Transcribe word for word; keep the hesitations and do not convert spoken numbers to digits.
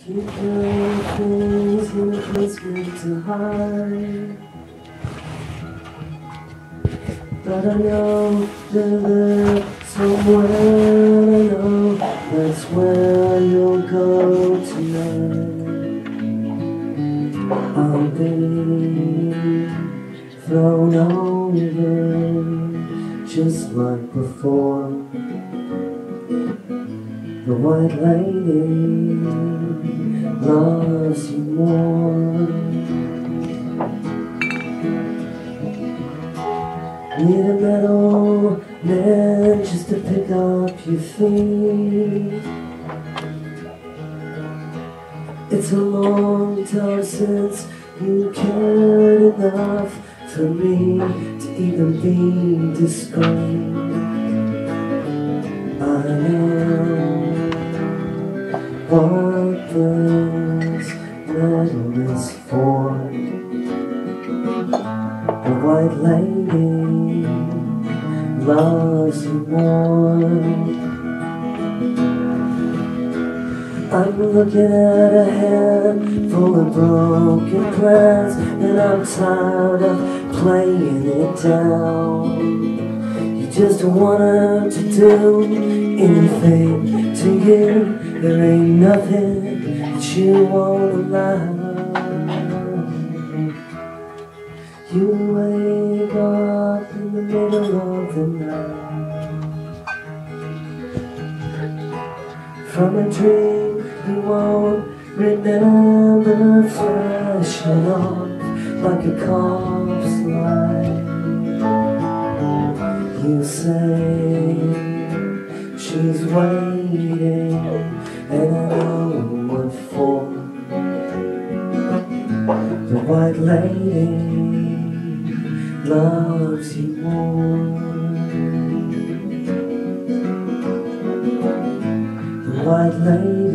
Keep doing things in a place meant to hide, but I know they're there somewhere. I know that's where you'll go tonight. I'll be thrown over just like before. The white lady loves you more. Need a metal man just to pick up your feet. It's a long time since you cared enough for me to even be discreet. I know what this metal is for. The white lady loves you more. I'm looking at a hand full of broken plans, and I'm tired of playing it down. You just want her to do anything to you. There ain't nothing that you won't allow. You wake up in the middle of the night from a dream you won't remember, flashing off like a corpse light. You say she's waiting, and I know what for. The white lady loves you more. The white lady